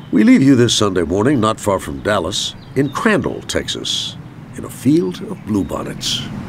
We leave you this Sunday morning not far from Dallas, in Crandall, Texas, in a field of bluebonnets.